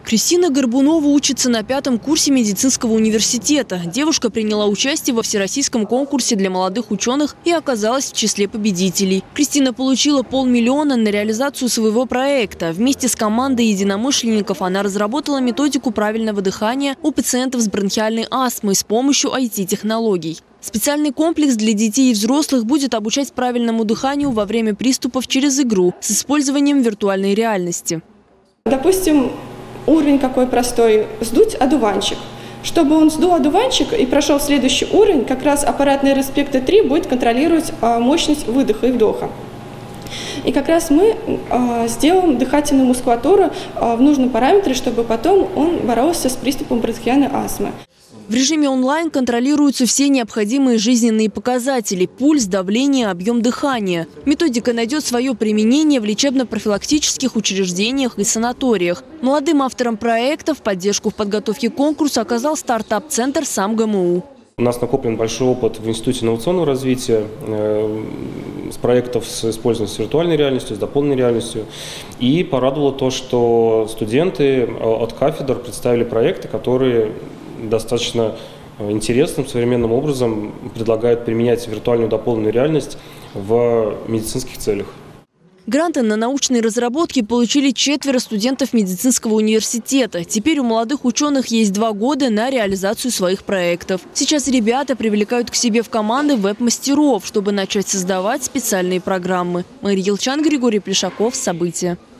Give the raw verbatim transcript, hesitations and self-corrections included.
Кристина Горбунова учится на пятом курсе медицинского университета. Девушка приняла участие во всероссийском конкурсе для молодых ученых и оказалась в числе победителей. Кристина получила полмиллиона на реализацию своего проекта. Вместе с командой единомышленников она разработала методику правильного дыхания у пациентов с бронхиальной астмой с помощью ай ти-технологий. Специальный комплекс для детей и взрослых будет обучать правильному дыханию во время приступов через игру с использованием виртуальной реальности. Допустим, уровень какой простой – сдуть одуванчик. Чтобы он сдул одуванчик и прошел следующий уровень, как раз аппарат нейроспекта три будет контролировать мощность выдоха и вдоха. И как раз мы сделаем дыхательную мускулатуру в нужном параметре, чтобы потом он боролся с приступом бронхиальной астмы. В режиме онлайн контролируются все необходимые жизненные показатели – пульс, давление, объем дыхания. Методика найдет свое применение в лечебно-профилактических учреждениях и санаториях. Молодым авторам проекта в поддержку в подготовке конкурса оказал стартап-центр «Сам ГМУ». У нас накоплен большой опыт в Институте инновационного развития э, с проектов с использованием с виртуальной реальностью, с дополненной реальностью. И порадовало то, что студенты от кафедр представили проекты, которые достаточно интересным, современным образом предлагают применять виртуальную дополненную реальность в медицинских целях. Гранты на научные разработки получили четверо студентов медицинского университета. Теперь у молодых ученых есть два года на реализацию своих проектов. Сейчас ребята привлекают к себе в команды веб-мастеров, чтобы начать создавать специальные программы. Мария Елчан, Григорий Плешаков. События.